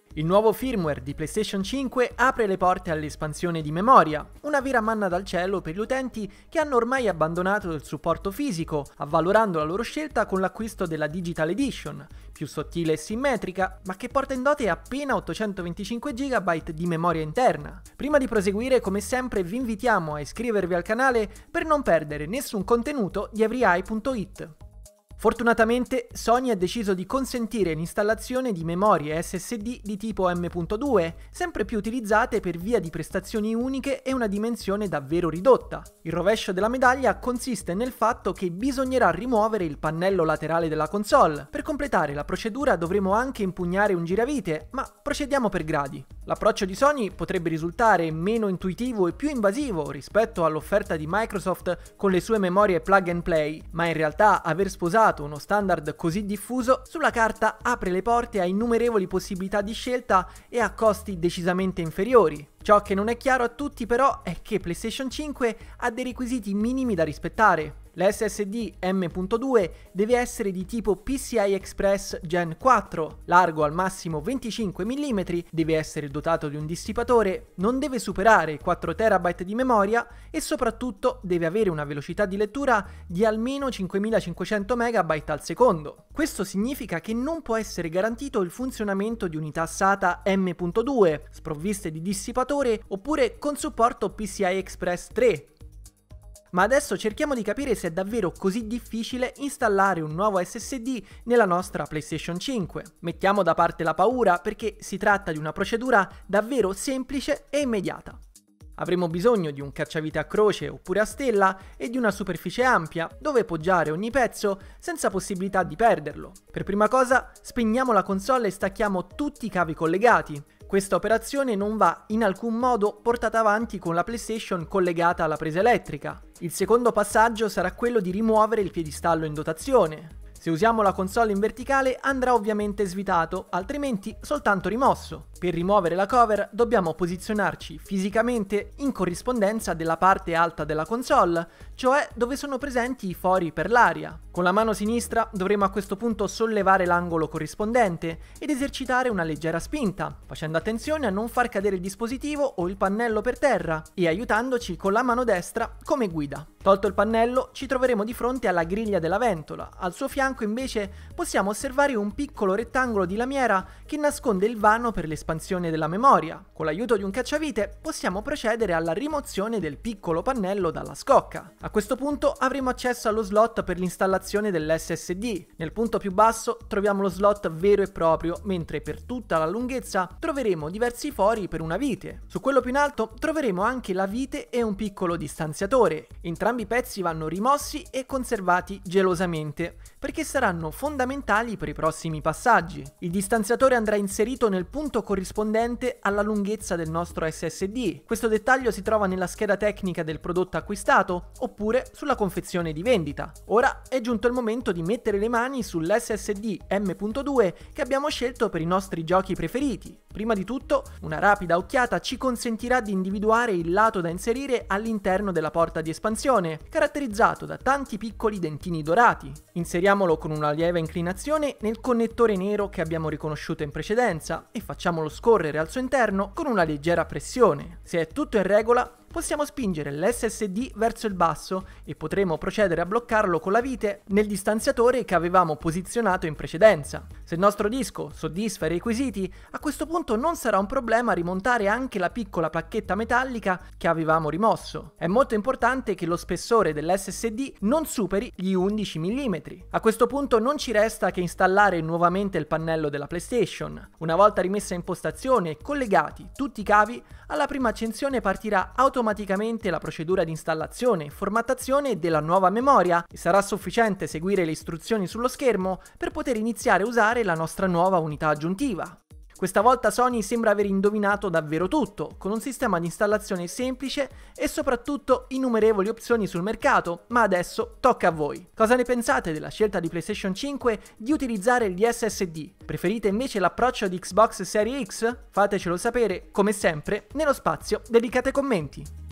Il nuovo firmware di PlayStation 5 apre le porte all'espansione di memoria, una vera manna dal cielo per gli utenti che hanno ormai abbandonato il supporto fisico, avvalorando la loro scelta con l'acquisto della Digital Edition, più sottile e simmetrica, ma che porta in dote appena 825 GB di memoria interna. Prima di proseguire, come sempre, vi invitiamo a iscrivervi al canale per non perdere nessun contenuto di everyeye.it. Fortunatamente Sony ha deciso di consentire l'installazione di memorie SSD di tipo M.2, sempre più utilizzate per via di prestazioni uniche e una dimensione davvero ridotta. Il rovescio della medaglia consiste nel fatto che bisognerà rimuovere il pannello laterale della console. Per completare la procedura dovremo anche impugnare un giravite, ma procediamo per gradi. L'approccio di Sony potrebbe risultare meno intuitivo e più invasivo rispetto all'offerta di Microsoft con le sue memorie plug and play, ma in realtà aver sposato uno standard così diffuso sulla carta apre le porte a innumerevoli possibilità di scelta e a costi decisamente inferiori. Ciò che non è chiaro a tutti però è che PlayStation 5 ha dei requisiti minimi da rispettare. La SSD M.2 deve essere di tipo PCI Express Gen 4, largo al massimo 25 mm, deve essere dotato di un dissipatore, non deve superare i 4 TB di memoria e soprattutto deve avere una velocità di lettura di almeno 5500 MB al secondo. Questo significa che non può essere garantito il funzionamento di unità SATA M.2, sprovviste di dissipatore oppure con supporto PCI Express 3. Ma adesso cerchiamo di capire se è davvero così difficile installare un nuovo SSD nella nostra PlayStation 5. Mettiamo da parte la paura perché si tratta di una procedura davvero semplice e immediata. Avremo bisogno di un cacciavite a croce oppure a stella e di una superficie ampia dove poggiare ogni pezzo senza possibilità di perderlo. Per prima cosa spegniamo la console e stacchiamo tutti i cavi collegati. Questa operazione non va in alcun modo portata avanti con la PlayStation collegata alla presa elettrica. Il secondo passaggio sarà quello di rimuovere il piedistallo in dotazione. Se usiamo la console in verticale andrà ovviamente svitato, altrimenti soltanto rimosso. Per rimuovere la cover dobbiamo posizionarci fisicamente in corrispondenza della parte alta della console, cioè dove sono presenti i fori per l'aria. Con la mano sinistra dovremo a questo punto sollevare l'angolo corrispondente ed esercitare una leggera spinta, facendo attenzione a non far cadere il dispositivo o il pannello per terra e aiutandoci con la mano destra come guida. Tolto il pannello ci troveremo di fronte alla griglia della ventola, al suo fianco invece possiamo osservare un piccolo rettangolo di lamiera che nasconde il vano per l'espansione della memoria. Con l'aiuto di un cacciavite possiamo procedere alla rimozione del piccolo pannello dalla scocca. A questo punto avremo accesso allo slot per l'installazione dell'SSD. Nel punto più basso troviamo lo slot vero e proprio, mentre per tutta la lunghezza troveremo diversi fori per una vite. Su quello più in alto troveremo anche la vite e un piccolo distanziatore. Entrambi i pezzi vanno rimossi e conservati gelosamente, perché saranno fondamentali per i prossimi passaggi. Il distanziatore andrà inserito nel punto corrispondente alla lunghezza del nostro SSD. Questo dettaglio si trova nella scheda tecnica del prodotto acquistato oppure sulla confezione di vendita. Ora è giunto il momento di mettere le mani sull'SSD M.2 che abbiamo scelto per i nostri giochi preferiti. Prima di tutto, una rapida occhiata ci consentirà di individuare il lato da inserire all'interno della porta di espansione, caratterizzato da tanti piccoli dentini dorati. Inseriamolo con una lieve inclinazione nel connettore nero che abbiamo riconosciuto in precedenza e facciamolo scorrere al suo interno con una leggera pressione. Se è tutto in regola, possiamo spingere l'SSD verso il basso e potremo procedere a bloccarlo con la vite nel distanziatore che avevamo posizionato in precedenza. Se il nostro disco soddisfa i requisiti, a questo punto non sarà un problema rimontare anche la piccola placchetta metallica che avevamo rimosso. È molto importante che lo spessore dell'SSD non superi gli 11 mm. A questo punto non ci resta che installare nuovamente il pannello della PlayStation. Una volta rimessa in postazione e collegati tutti i cavi, alla prima accensione partirà automaticamente la procedura di installazione e formattazione della nuova memoria e sarà sufficiente seguire le istruzioni sullo schermo per poter iniziare a usare la nostra nuova unità aggiuntiva. Questa volta Sony sembra aver indovinato davvero tutto, con un sistema di installazione semplice e soprattutto innumerevoli opzioni sul mercato, ma adesso tocca a voi. Cosa ne pensate della scelta di PlayStation 5 di utilizzare gli SSD? Preferite invece l'approccio di Xbox Series X? Fatecelo sapere, come sempre, nello spazio dedicate commenti.